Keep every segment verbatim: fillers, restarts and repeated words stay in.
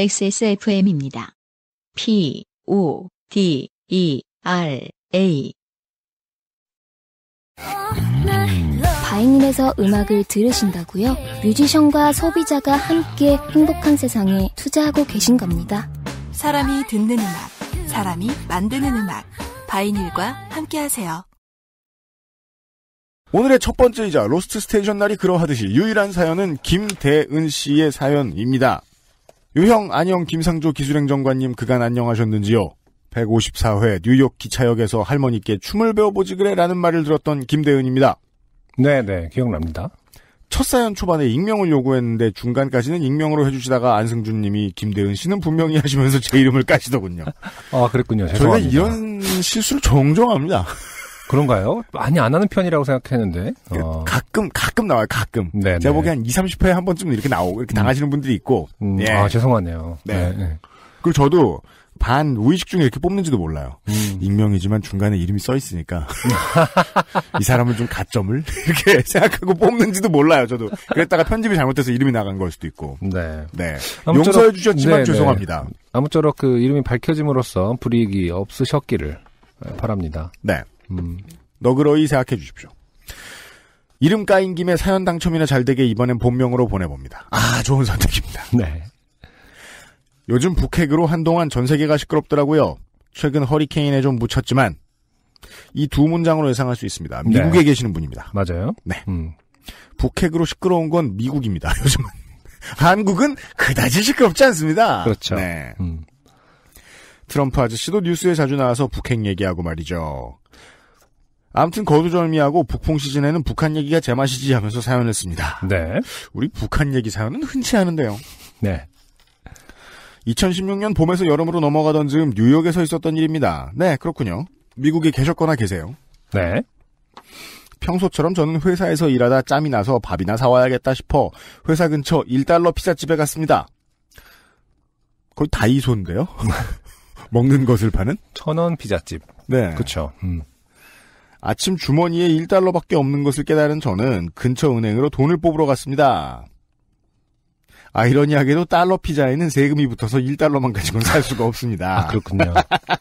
엑스에스에프엠입니다. P, O, D, E, R, A. 바이닐에서 음악을 들으신다고요? 뮤지션과 소비자가 함께 행복한 세상에 투자하고 계신 겁니다. 사람이 듣는 음악, 사람이 만드는 음악. 바이닐과 함께하세요. 오늘의 첫 번째이자 로스트 스테이션 날이 그러하듯이 유일한 사연은 김대은 씨의 사연입니다. 유형, 안녕, 김상조 기술행정관님 그간 안녕하셨는지요? 백오십사 회 뉴욕 기차역에서 할머니께 춤을 배워보지 그래 라는 말을 들었던 김대은입니다. 네네, 기억납니다. 첫 사연 초반에 익명을 요구했는데 중간까지는 익명으로 해주시다가 안승준 님이 김대은 씨는 분명히 하시면서 제 이름을 까시더군요. 아, 그랬군요. 저희가 죄송합니다. 이런 실수를 종종 합니다. 그런가요? 많이 안 하는 편이라고 생각했는데. 어. 가끔, 가끔 나와요, 가끔. 네네. 제가 보기엔 한 이삼십 회에 한 번쯤은 이렇게 나오고, 이렇게 당하시는 음. 분들이 있고. 음. 예. 아, 죄송하네요. 네. 네. 그리고 저도 반 무의식 중에 이렇게 뽑는지도 몰라요. 음. 익명이지만 중간에 이름이 써 있으니까. 이 사람은 좀 가점을 이렇게 생각하고 뽑는지도 몰라요, 저도. 그랬다가 편집이 잘못돼서 이름이 나간 걸 수도 있고. 네. 네. 아무쪼록, 용서해 주셨지만 네네. 죄송합니다. 아무쪼록 그 이름이 밝혀짐으로써 불이익이 없으셨기를 바랍니다. 네. 음. 너그러이 생각해 주십시오. 이름 까인 김에 사연 당첨이나 잘 되게 이번엔 본명으로 보내봅니다. 아, 좋은 선택입니다. 네. 요즘 북핵으로 한동안 전 세계가 시끄럽더라고요. 최근 허리케인에 좀 묻혔지만 이 두 문장으로 예상할 수 있습니다. 미국에 네. 계시는 분입니다. 맞아요. 네. 음. 북핵으로 시끄러운 건 미국입니다. 요즘은. 한국은 그다지 시끄럽지 않습니다. 그렇죠. 네. 음. 트럼프 아저씨도 뉴스에 자주 나와서 북핵 얘기하고 말이죠. 아무튼 거두절미하고 북풍 시즌에는 북한 얘기가 제맛이지 하면서 사연을 씁니다. 네. 우리 북한 얘기 사연은 흔치 않은데요. 네. 이천십육 년 봄에서 여름으로 넘어가던 즈음 뉴욕에서 있었던 일입니다. 네, 그렇군요. 미국에 계셨거나 계세요. 네. 평소처럼 저는 회사에서 일하다 짬이 나서 밥이나 사와야겠다 싶어 회사 근처 일 달러 피자집에 갔습니다. 거의 다이소인데요? 먹는 것을 파는? 천원 피자집. 네. 그쵸. 음. 아침 주머니에 일 달러밖에 없는 것을 깨달은 저는 근처 은행으로 돈을 뽑으러 갔습니다. 아이러니하게도 달러 피자에는 세금이 붙어서 일 달러만 가지고는 살 수가 없습니다. 아, 그렇군요.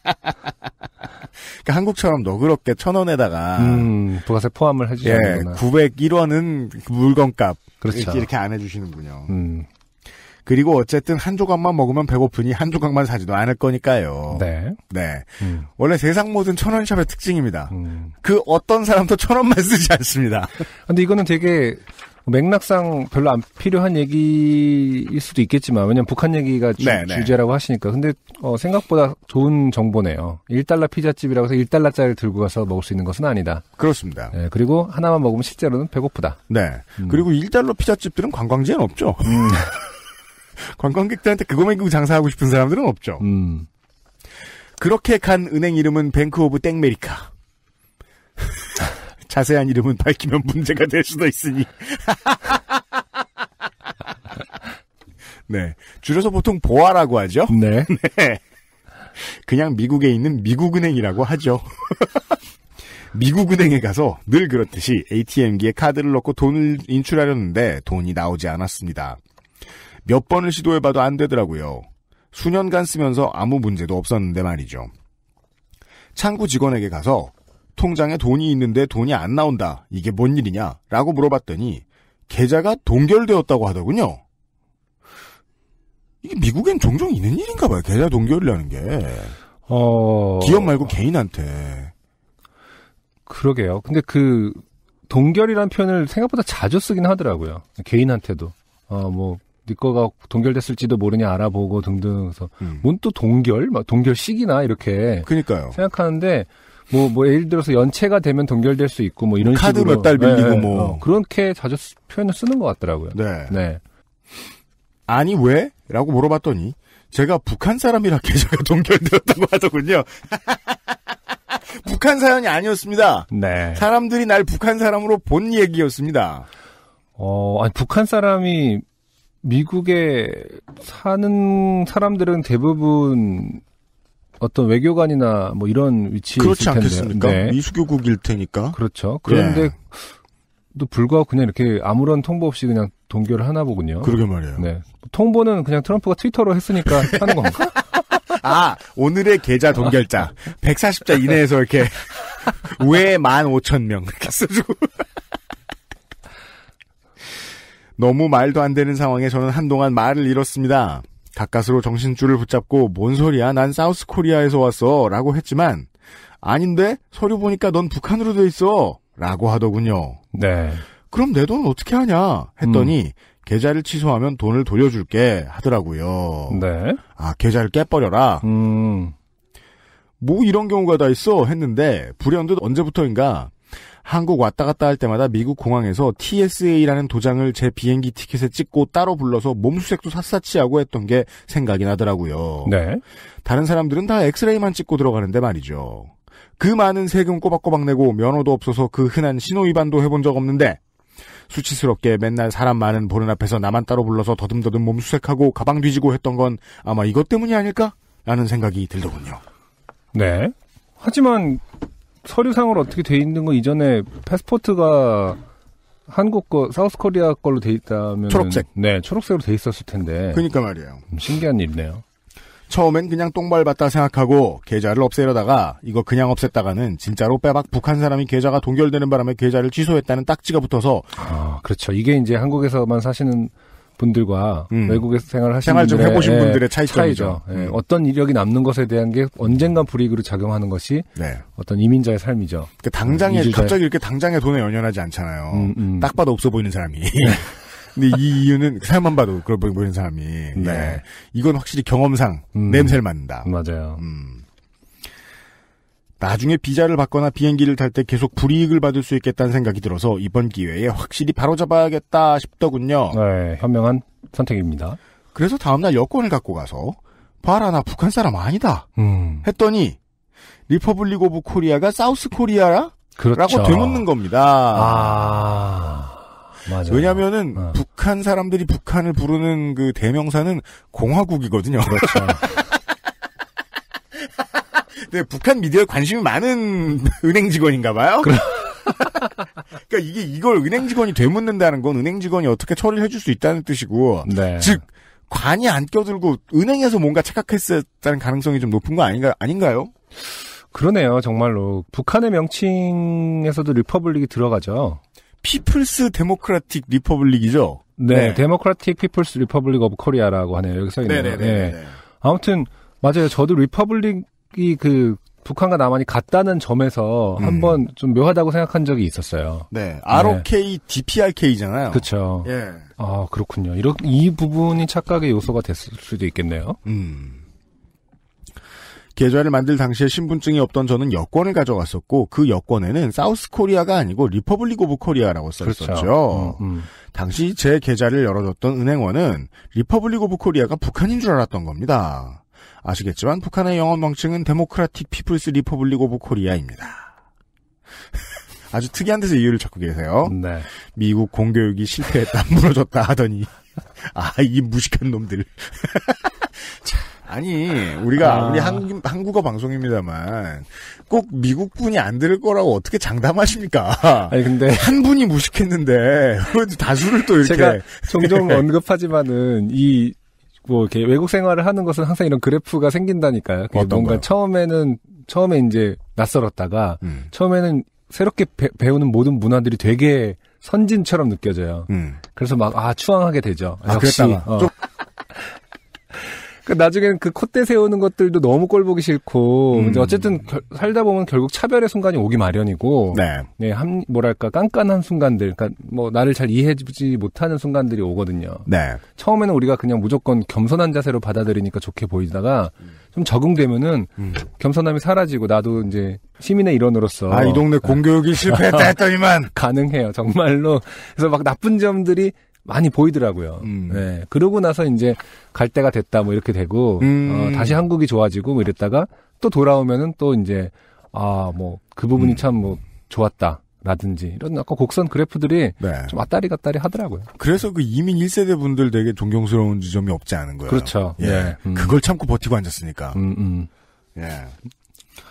그러니까 한국처럼 너그럽게 천 원에다가 음, 부가세 포함을 해주시는구나. 예, 구백일 원은 물건값 그렇죠. 이렇게, 이렇게 안 해주시는군요. 음. 그리고 어쨌든 한 조각만 먹으면 배고프니 한 조각만 사지도 않을 거니까요. 네. 네. 음. 원래 세상 모든 천원샵의 특징입니다. 음. 그 어떤 사람도 천 원만 쓰지 않습니다. 근데 이거는 되게 맥락상 별로 안 필요한 얘기일 수도 있겠지만, 왜냐면 북한 얘기가 주, 네, 네. 주제라고 하시니까. 근데, 어, 생각보다 좋은 정보네요. 일 달러 피자집이라고 해서 일 달러짜리를 들고 가서 먹을 수 있는 것은 아니다. 그렇습니다. 네, 그리고 하나만 먹으면 실제로는 배고프다. 네. 음. 그리고 일 달러 피자집들은 관광지에는 없죠. 음. 관광객들한테 그거 먹이고 장사하고 싶은 사람들은 없죠. 음. 그렇게 간 은행 이름은 뱅크 오브 땡메리카. 자세한 이름은 밝히면 문제가 될 수도 있으니. 네. 줄여서 보통 보아라고 하죠. 네. 네. 그냥 미국에 있는 미국은행이라고 하죠. 미국은행에 가서 늘 그렇듯이 에이티엠기에 카드를 넣고 돈을 인출하려는데 돈이 나오지 않았습니다. 몇 번을 시도해봐도 안 되더라고요. 수년간 쓰면서 아무 문제도 없었는데 말이죠. 창구 직원에게 가서 통장에 돈이 있는데 돈이 안 나온다. 이게 뭔 일이냐? 라고 물어봤더니 계좌가 동결되었다고 하더군요. 이게 미국엔 종종 있는 일인가 봐요. 계좌 동결이라는 게. 어. 기업 말고 개인한테. 그러게요. 근데 그 동결이라는 표현을 생각보다 자주 쓰긴 하더라고요. 개인한테도. 어, 뭐 네 거가 동결됐을지도 모르냐 알아보고 등등. 그래서 음. 뭔 또 동결? 막 동결식이나 이렇게 그러니까요. 생각하는데 뭐, 뭐, 예를 들어서 연체가 되면 동결될 수 있고, 뭐, 이런 카드 식으로. 몇 달 빌리고 네, 뭐. 어, 그렇게 자주 쓰, 표현을 쓰는 것 같더라고요. 네. 네. 아니, 왜? 라고 물어봤더니, 제가 북한 사람이라 계좌가 동결되었다고 하더군요. 북한 사연이 아니었습니다. 네. 사람들이 날 북한 사람으로 본 얘기였습니다. 어, 아니, 북한 사람이 미국에 사는 사람들은 대부분 어떤 외교관이나 뭐 이런 위치에 그렇지 있을 텐데. 않겠습니까? 네. 미수교국일 테니까. 그렇죠. 그런데 예. 또 불구하고 그냥 이렇게 아무런 통보 없이 그냥 동결을 하나 보군요. 그러게 말이에요. 네. 통보는 그냥 트럼프가 트위터로 했으니까 하는 건가? 아, 오늘의 계좌 동결자. 백사십 자 이내에서 이렇게, 외 만 오천 명. 이렇게 써주고. 너무 말도 안 되는 상황에 저는 한동안 말을 잃었습니다. 가까스로 정신줄을 붙잡고, 뭔 소리야? 난 사우스 코리아에서 왔어. 라고 했지만, 아닌데? 서류 보니까 넌 북한으로 돼 있어. 라고 하더군요. 네. 그럼 내 돈은 어떻게 하냐? 했더니, 음. 계좌를 취소하면 돈을 돌려줄게 하더라고요. 네. 아, 계좌를 깨버려라? 음. 뭐 이런 경우가 다 있어? 했는데, 불현듯 언제부터인가, 한국 왔다 갔다 할 때마다 미국 공항에서 티에스에이라는 도장을 제 비행기 티켓에 찍고 따로 불러서 몸수색도 샅샅이 하고 했던 게 생각이 나더라고요. 네. 다른 사람들은 다 엑스레이만 찍고 들어가는데 말이죠. 그 많은 세금 꼬박꼬박 내고 면허도 없어서 그 흔한 신호위반도 해본 적 없는데 수치스럽게 맨날 사람 많은 보는 앞에서 나만 따로 불러서 더듬더듬 몸수색하고 가방 뒤지고 했던 건 아마 이것 때문이 아닐까? 라는 생각이 들더군요. 네. 하지만 서류상으로 어떻게 돼 있는 거 이전에 패스포트가 한국 거 사우스 코리아 걸로 돼 있다면 초록색. 네, 초록색으로 돼 있었을 텐데. 그러니까 말이에요. 신기한 일이네요. 처음엔 그냥 똥 밟았다 생각하고 계좌를 없애려다가 이거 그냥 없앴다가는 진짜로 빼박 북한 사람이 계좌가 동결되는 바람에 계좌를 취소했다는 딱지가 붙어서 아, 그렇죠. 이게 이제 한국에서만 사시는 분들과 음. 외국에서 생활을 하시는 생활 좀 분들의 해보신 예, 분들의 차이점이죠. 차이죠. 예, 음. 어떤 이력이 남는 것에 대한 게 언젠간 불이익으로 작용하는 것이 네. 어떤 이민자의 삶이죠. 그러니까 당장에 이주자의... 갑자기 이렇게 당장에 돈에 연연하지 않잖아요. 음, 음. 딱 봐도 없어 보이는 사람이. 근데 이 이유는 사람만 봐도 그럴 보이는 사람이. 네. 예. 이건 확실히 경험상 음. 냄새를 맡는다. 맞아요. 음. 나중에 비자를 받거나 비행기를 탈 때 계속 불이익을 받을 수 있겠다는 생각이 들어서 이번 기회에 확실히 바로잡아야겠다 싶더군요. 네, 현명한 선택입니다. 그래서 다음날 여권을 갖고 가서 봐라 나 북한 사람 아니다 음. 했더니 리퍼블릭 오브 코리아가 사우스 코리아라? 그렇죠. 라고 되묻는 겁니다. 아, 맞아요. 왜냐면은 어. 북한 사람들이 북한을 부르는 그 대명사는 공화국이거든요. 그렇죠. 근데 북한 미디어에 관심이 많은 은행 직원인가 봐요. 그러니까 이게 이걸 은행 직원이 되묻는다는 건 은행 직원이 어떻게 처리를 해줄 수 있다는 뜻이고, 네. 즉 관이 안 껴들고 은행에서 뭔가 착각했었다는 가능성이 좀 높은 거 아닌가 아닌가요? 그러네요, 정말로. 북한의 명칭에서도 리퍼블릭이 들어가죠. 피플스 데모크라틱 리퍼블릭이죠. 네, 네. 데모크라틱 피플스 리퍼블릭 오브 코리아라고 하네요. 여기 써 있네요. 네네네. 네. 아무튼 맞아요. 저도 리퍼블릭이 그 북한과 남한이 같다는 점에서 음. 한번 좀 묘하다고 생각한 적이 있었어요. 네, 알오케이, 네. 디피알케이잖아요. 그렇죠. 예. 아, 그렇군요. 이런 이 부분이 착각의 요소가 됐을 수도 있겠네요. 음. 계좌를 만들 당시에 신분증이 없던 저는 여권을 가져갔었고 그 여권에는 사우스 코리아가 아니고 리퍼블릭 오브 코리아라고 써있었죠. 그렇죠. 음, 음. 당시 제 계좌를 열어줬던 은행원은 리퍼블릭 오브 코리아가 북한인 줄 알았던 겁니다. 아시겠지만 북한의 영어 명칭은 데모크라틱 피플스 리퍼블릭 오브 코리아입니다. 아주 특이한 데서 이유를 찾고 계세요. 네. 미국 공교육이 실패했다 무너졌다 하더니 아, 이 무식한 놈들. 자, 아니 우리가 아. 우리 한국, 한국어 방송입니다만 꼭 미국 분이 안 들을 거라고 어떻게 장담하십니까? 아니 근데 한 분이 무식했는데 다수를 또 이렇게 제가 종종 언급하지만은 이 뭐 이렇게 외국 생활을 하는 것은 항상 이런 그래프가 생긴다니까요. 어떤 뭔가 거요? 처음에는 처음에 이제 낯설었다가 음. 처음에는 새롭게 배, 배우는 모든 문화들이 되게 선진처럼 느껴져요. 음. 그래서 막 아 추앙하게 되죠. 아, 역시. 그랬다가 어. 좀 그 나중에는 그 콧대 세우는 것들도 너무 꼴 보기 싫고 음. 이제 어쨌든 결, 살다 보면 결국 차별의 순간이 오기 마련이고 네. 네, 한 뭐랄까 깐깐한 순간들, 그러니까 뭐 나를 잘 이해해주지 못하는 순간들이 오거든요. 네. 처음에는 우리가 그냥 무조건 겸손한 자세로 받아들이니까 좋게 보이다가 좀 적응되면은 음. 겸손함이 사라지고 나도 이제 시민의 일원으로서 아, 이 동네 공교육이 실패했다 했더니만 가능해요, 정말로. 그래서 막 나쁜 점들이 많이 보이더라고요. 음. 네. 그러고 나서 이제 갈 때가 됐다 뭐 이렇게 되고 음. 어, 다시 한국이 좋아지고 뭐 이랬다가 또 돌아오면은 또 이제 아 뭐 그 부분이 음. 참 뭐 좋았다라든지 이런 아까 곡선 그래프들이 네. 좀 왔다리 갔다리 하더라고요. 그래서 그 이민 일 세대 분들 되게 존경스러운 지점이 없지 않은 거예요. 그렇죠. 예. 네. 음. 그걸 참고 버티고 앉았으니까. 음, 음. 예.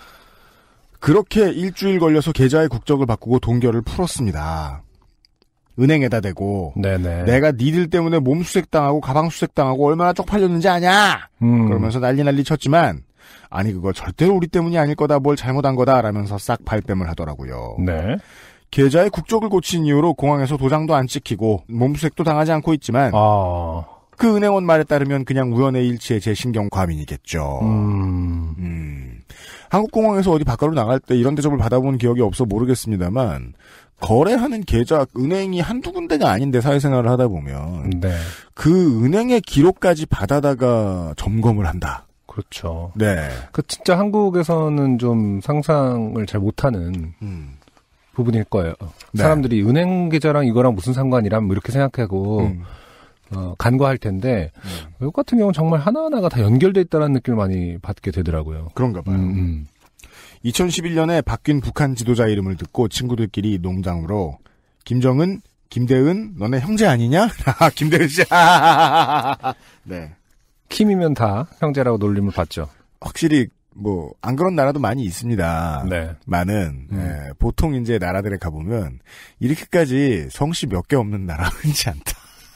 그렇게 일주일 걸려서 계좌의 국적을 바꾸고 동결을 풀었습니다. 은행에다 대고 네네. 내가 니들 때문에 몸 수색당하고 가방 수색당하고 얼마나 쪽팔렸는지 아냐? 음. 그러면서 난리 난리 쳤지만 아니 그거 절대로 우리 때문이 아닐 거다 뭘 잘못한 거다 라면서 싹 발뺌을 하더라고요. 네. 계좌의 국적을 고친 이후로 공항에서 도장도 안 찍히고 몸수색도 당하지 않고 있지만 아. 그 은행원 말에 따르면 그냥 우연의 일치의 제 신경 과민이겠죠. 음. 음. 한국공항에서 어디 바깥으로 나갈 때 이런 대접을 받아본 기억이 없어 모르겠습니다만 거래하는 계좌 은행이 한두 군데가 아닌데 사회생활을 하다 보면 네. 그 은행의 기록까지 받아다가 점검을 한다. 그렇죠. 네. 그 진짜 한국에서는 좀 상상을 잘 못하는 음. 부분일 거예요. 네. 사람들이 은행 계좌랑 이거랑 무슨 상관이란 뭐 이렇게 생각하고 음. 어, 간과할 텐데 음. 외국 같은 경우는 정말 하나하나가 다 연결돼 있다는 느낌을 많이 받게 되더라고요. 그런가 봐요. 음, 음. 이천십일 년에 바뀐 북한 지도자 이름을 듣고 친구들끼리 농담으로 김정은, 김대은, 너네 형제 아니냐? 김대은 씨. 네. 킴이면 다 형제라고 놀림을 받죠. 확실히 뭐 안 그런 나라도 많이 있습니다. 네. 많은 음. 예, 보통 이제 나라들에 가보면 이렇게까지 성씨 몇 개 없는 나라 흔치 않다.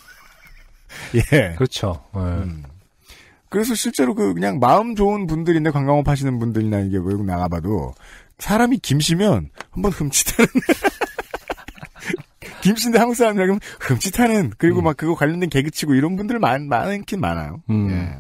예. 그렇죠. 네. 음. 그래서 실제로 그 그냥 마음 좋은 분들인데 관광업 하시는 분들이나 이게 외국 나가봐도 사람이 김씨면 한번 흠칫하는 김씨인데 한국 사람이라면 흠칫하는 그리고 음. 막 그거 관련된 개그치고 이런 분들 많 많긴 많아요. 음. 예.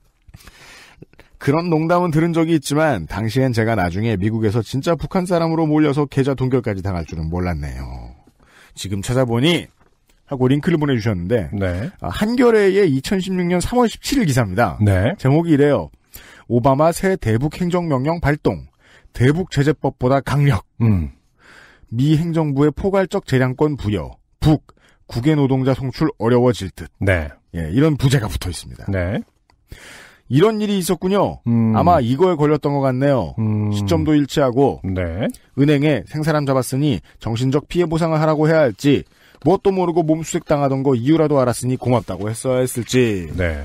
그런 농담은 들은 적이 있지만 당시엔 제가 나중에 미국에서 진짜 북한 사람으로 몰려서 계좌 동결까지 당할 줄은 몰랐네요. 지금 찾아보니 하고 링크를 보내주셨는데 네. 한겨레의 이천십육 년 삼월 십칠일 기사입니다. 네. 제목이 이래요. 오바마 새 대북 행정명령 발동. 대북 제재법보다 강력. 음. 미 행정부의 포괄적 재량권 부여. 북. 국외 노동자 송출 어려워질 듯. 네. 예, 이런 부제가 붙어 있습니다. 네. 이런 일이 있었군요. 음. 아마 이거에 걸렸던 것 같네요. 음. 시점도 일치하고 네. 은행에 생사람 잡았으니 정신적 피해 보상을 하라고 해야 할지 뭣도 모르고 몸수색 당하던 거 이유라도 알았으니 고맙다고 했어야 했을지. 네.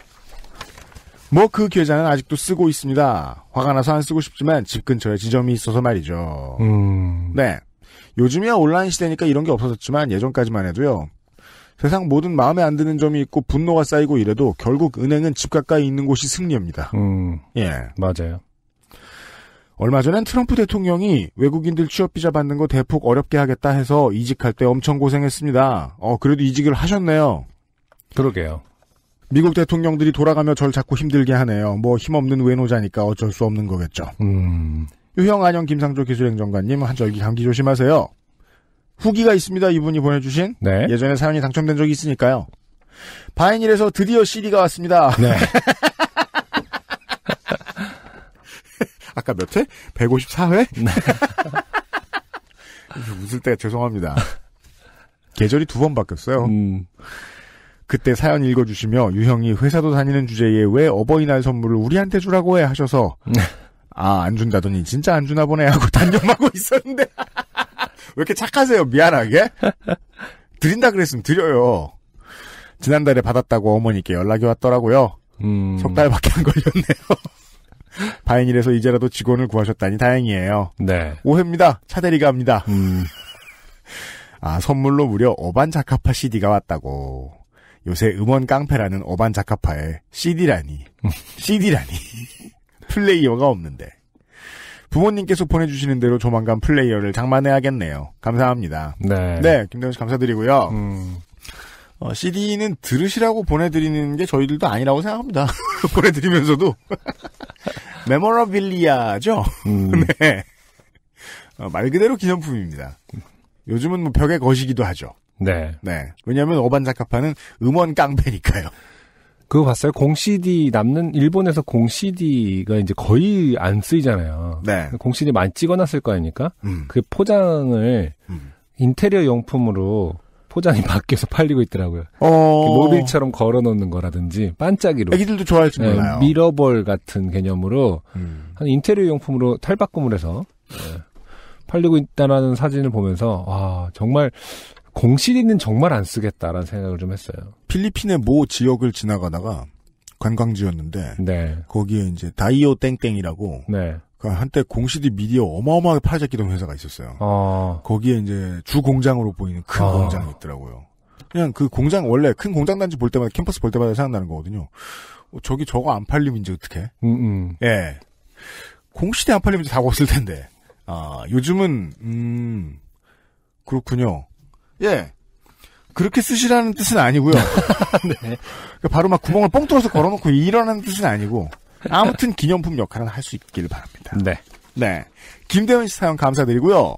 뭐 그 계좌는 아직도 쓰고 있습니다. 화가 나서 안 쓰고 싶지만 집 근처에 지점이 있어서 말이죠. 음. 네. 요즘이야 온라인 시대니까 이런 게 없어졌지만 예전까지만 해도요. 세상 모든 마음에 안 드는 점이 있고 분노가 쌓이고 이래도 결국 은행은 집 가까이 있는 곳이 승리입니다. 음. 예. 맞아요. 얼마 전엔 트럼프 대통령이 외국인들 취업비자 받는 거 대폭 어렵게 하겠다 해서 이직할 때 엄청 고생했습니다. 어, 그래도 이직을 하셨네요. 그러게요. 미국 대통령들이 돌아가며 절 자꾸 힘들게 하네요. 뭐 힘없는 외노자니까 어쩔 수 없는 거겠죠. 음. 유형 안녕 김상조 기술행정관님 한절기 감기 조심하세요. 후기가 있습니다. 이분이 보내주신. 네. 예전에 사연이 당첨된 적이 있으니까요. 바이닐에서 드디어 씨디가 왔습니다. 네. 아까 몇 회? 백오십사 회? 네. 웃을 때 죄송합니다. 계절이 두 번 바뀌었어요. 음. 그때 사연 읽어주시며 유형이 회사도 다니는 주제에 왜 어버이날 선물을 우리한테 주라고 해 하셔서 아, 안 준다더니 진짜 안 주나 보네 하고 단념하고 있었는데 왜 이렇게 착하세요? 미안하게? 드린다 그랬으면 드려요. 지난달에 받았다고 어머니께 연락이 왔더라고요. 음. 석 달밖에 안 걸렸네요. 바이닐에서 이제라도 직원을 구하셨다니 다행이에요. 네. 오해입니다. 차대리가 합니다. 음. 아, 선물로 무려 어반자카파 씨디가 왔다고. 요새 음원 깡패라는 어반자카파에 씨디라니. 씨디라니. 플레이어가 없는데. 부모님께서 보내주시는 대로 조만간 플레이어를 장만해야겠네요. 감사합니다. 네. 네, 김대현 씨 감사드리고요. 음. 어, 씨디는 들으시라고 보내드리는 게 저희들도 아니라고 생각합니다. 보내드리면서도. 메모러빌리아죠? 음. 네. 어, 말 그대로 기념품입니다. 요즘은 뭐 벽에 거시기도 하죠. 네. 네. 왜냐하면 어반자카파는 음원 깡패니까요. 그거 봤어요? 공 씨디 남는 일본에서 공 씨디가 이제 거의 안 쓰이잖아요. 네. 공 씨디 많이 찍어놨을 거 아닙니까? 음. 그 포장을 음. 인테리어 용품으로 포장이 바뀌어서 팔리고 있더라고요. 어. 모빌처럼 걸어놓는 거라든지 반짝이로. 애기들도 좋아할 줄 네, 몰라요. 미러볼 같은 개념으로 음. 한 인테리어 용품으로 탈바꿈을 해서 네, 팔리고 있다는 사진을 보면서 와 정말 공 씨디는 정말 안 쓰겠다라는 생각을 좀 했어요. 필리핀의 모 지역을 지나가다가 관광지였는데 네. 거기에 이제 다이오 땡땡이라고 네. 그 한때 공시디 미디어 어마어마하게 팔아잡기던 회사가 있었어요. 어. 거기에 이제 주 공장으로 보이는 큰 어. 공장이 있더라고요. 그냥 그 공장 원래 큰 공장 단지 볼 때마다 캠퍼스 볼 때마다 생각나는 거거든요. 어, 저기 저거 안 팔리면 이제 어떡해? 음, 음. 예. 공시대 안 팔리면 이제 다 없을 텐데. 아, 요즘은 음 그렇군요. 예. 그렇게 쓰시라는 뜻은 아니고요. 네. 그러니까 바로 막 구멍을 뻥 뚫어서 걸어놓고 이러는 뜻은 아니고 아무튼 기념품 역할은 할 수 있길 바랍니다. 네. 네. 김대현 씨 사연 감사드리고요.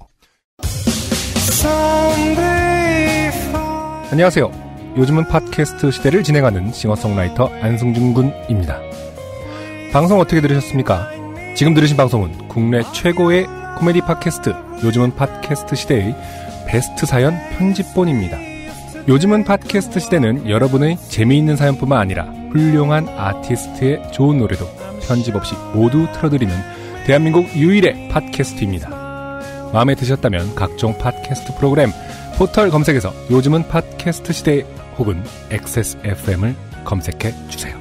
안녕하세요. 요즘은 팟캐스트 시대를 진행하는 싱어송라이터 안승준 군입니다. 방송 어떻게 들으셨습니까? 지금 들으신 방송은 국내 최고의 코미디 팟캐스트 요즘은 팟캐스트 시대의 베스트 사연 편집본입니다. 요즘은 팟캐스트 시대는 여러분의 재미있는 사연뿐만 아니라 훌륭한 아티스트의 좋은 노래도 편집 없이 모두 틀어드리는 대한민국 유일의 팟캐스트입니다. 마음에 드셨다면 각종 팟캐스트 프로그램 포털 검색에서 요즘은 팟캐스트 시대 혹은 엑스에스에프엠을 검색해 주세요.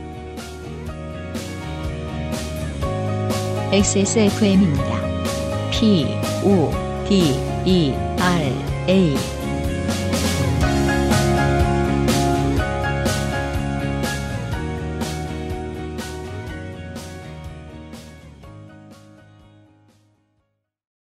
엑스에스에프엠입니다. P, O, D, E, R, A